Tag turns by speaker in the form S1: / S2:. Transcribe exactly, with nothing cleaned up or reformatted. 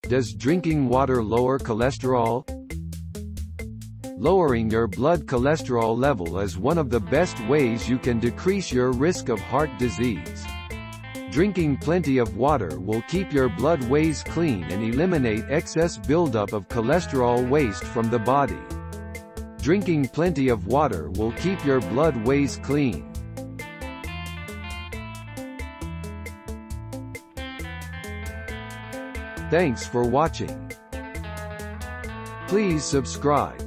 S1: Does drinking water lower cholesterol? Lowering your blood cholesterol level is one of the best ways you can decrease your risk of heart disease. Drinking plenty of water will keep your blood ways clean and eliminate excess buildup of cholesterol waste from the body. Drinking plenty of water will keep your blood ways clean. Thanks for watching. Please subscribe.